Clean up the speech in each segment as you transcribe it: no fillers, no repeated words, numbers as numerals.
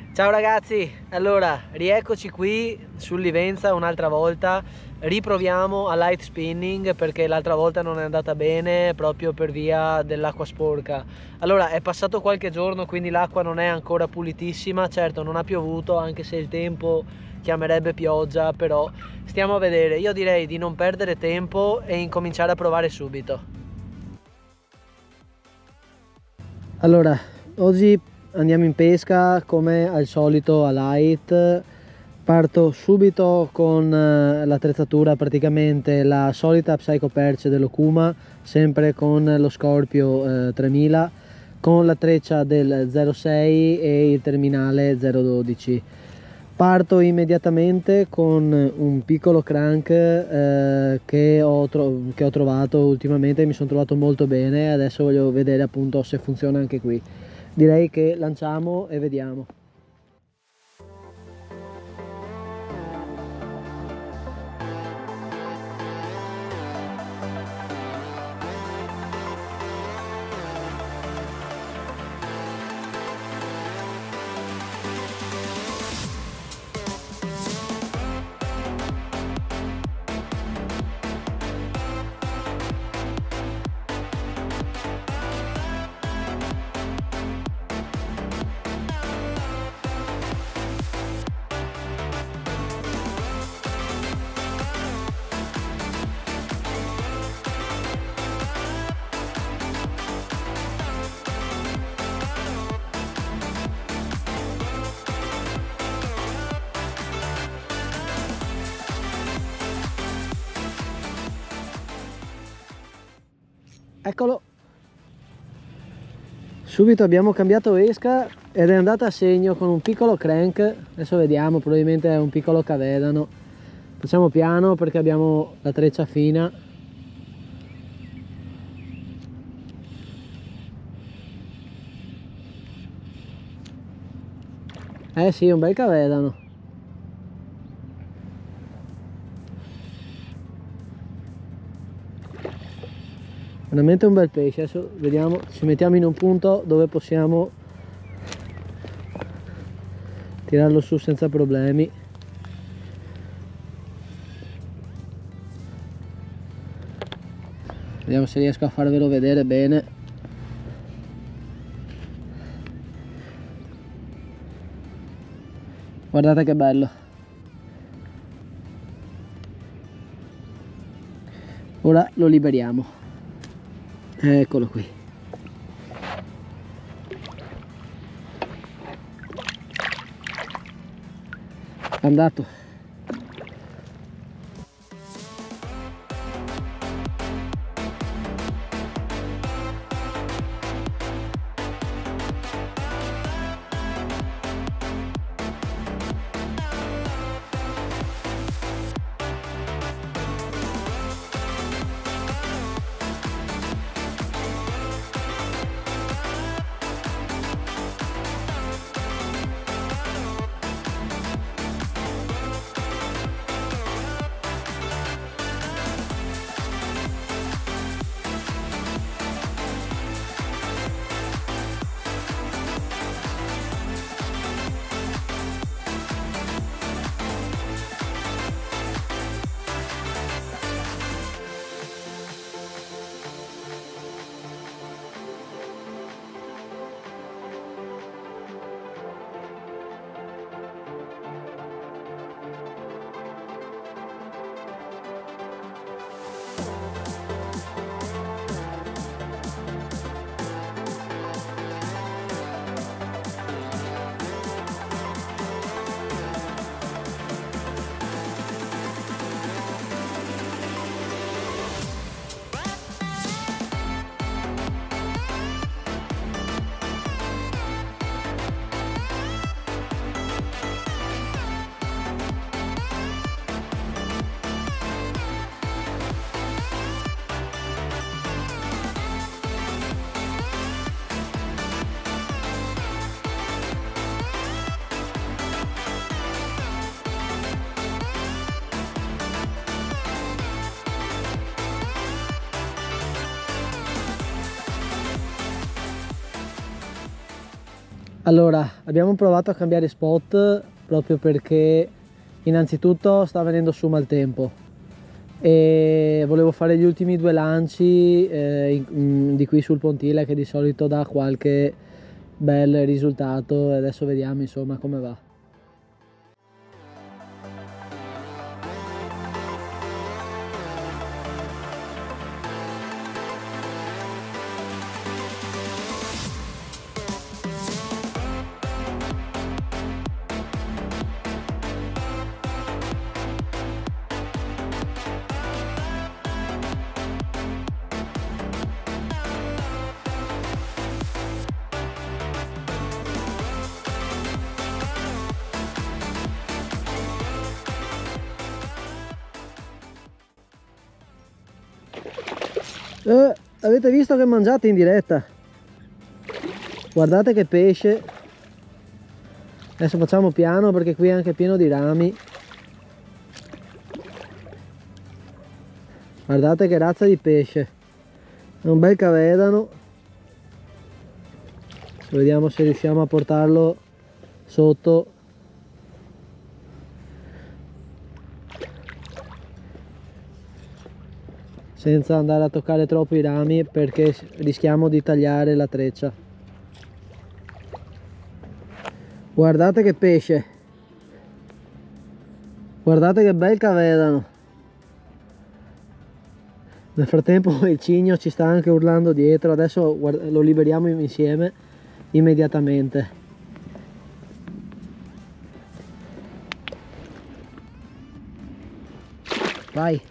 Ciao ragazzi, allora rieccoci qui sull'Ivenza un'altra volta, riproviamo a light spinning perché l'altra volta non è andata bene proprio per via dell'acqua sporca. Allora è passato qualche giorno, quindi l'acqua non è ancora pulitissima, certo non ha piovuto anche se il tempo chiamerebbe pioggia, però stiamo a vedere. Io direi di non perdere tempo e incominciare a provare subito. Allora, oggi andiamo in pesca come al solito a light. Parto subito con l'attrezzatura, praticamente la solita Psycho Perch dell'Okuma, sempre con lo Scorpio 3000, con la treccia del 06 e il terminale 012. Parto immediatamente con un piccolo crank che ho trovato ultimamente, mi sono trovato molto bene. Adesso voglio vedere appunto se funziona anche qui. Direi che lanciamo e vediamo. Eccolo, subito abbiamo cambiato esca ed è andata a segno con un piccolo crank. Adesso vediamo, probabilmente è un piccolo cavedano. Facciamo piano perché abbiamo la treccia fina. Eh sì, un bel cavedano. Veramente un bel pesce. Adesso vediamo, ci mettiamo in un punto dove possiamo tirarlo su senza problemi. Vediamo se riesco a farvelo vedere bene. Guardate che bello. Ora lo liberiamo. Eccolo qui. Andato. Allora, abbiamo provato a cambiare spot proprio perché innanzitutto sta venendo su maltempo e volevo fare gli ultimi 2 lanci di qui sul pontile, che di solito dà qualche bel risultato, e adesso vediamo insomma come va. Avete visto che mangiate in diretta? Guardate che pesce. Adesso facciamo piano perché qui è anche pieno di rami. Guardate che razza di pesce. È un bel cavedano. Vediamo se riusciamo a portarlo sotto. Senza andare a toccare troppo i rami, perché rischiamo di tagliare la treccia. Guardate che pesce, guardate che bel cavedano. Nel frattempo il cigno ci sta anche urlando dietro, adesso lo liberiamo insieme immediatamente. Vai.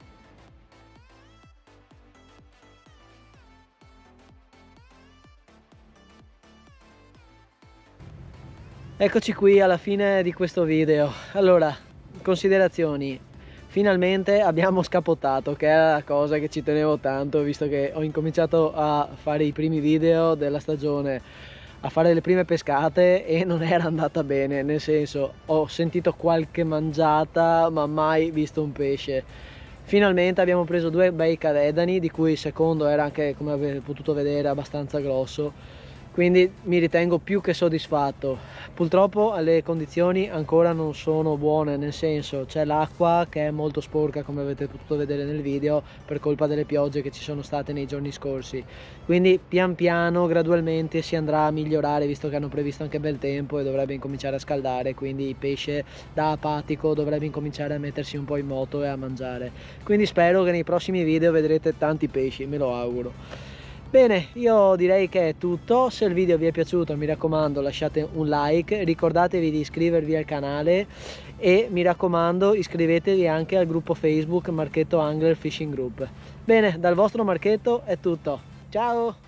Eccoci qui alla fine di questo video. Allora, considerazioni. Finalmente abbiamo scappottato, che era la cosa che ci tenevo tanto, visto che ho incominciato a fare i primi video della stagione, a fare le prime pescate, e non era andata bene, nel senso, ho sentito qualche mangiata ma mai visto un pesce. Finalmente abbiamo preso 2 bei cavedani, di cui il secondo era anche, come avete potuto vedere, abbastanza grosso. Quindi mi ritengo più che soddisfatto. Purtroppo le condizioni ancora non sono buone, nel senso c'è l'acqua che è molto sporca, come avete potuto vedere nel video, per colpa delle piogge che ci sono state nei giorni scorsi. Quindi pian piano, gradualmente si andrà a migliorare, visto che hanno previsto anche bel tempo e dovrebbe incominciare a scaldare, quindi il pesce da apatico dovrebbe incominciare a mettersi un po' in moto e a mangiare. Quindi spero che nei prossimi video vedrete tanti pesci, me lo auguro. Bene, io direi che è tutto. Se il video vi è piaciuto, mi raccomando, lasciate un like, ricordatevi di iscrivervi al canale e mi raccomando iscrivetevi anche al gruppo Facebook Marchetto Angler Fishing Group. Bene, dal vostro Marchetto è tutto. Ciao!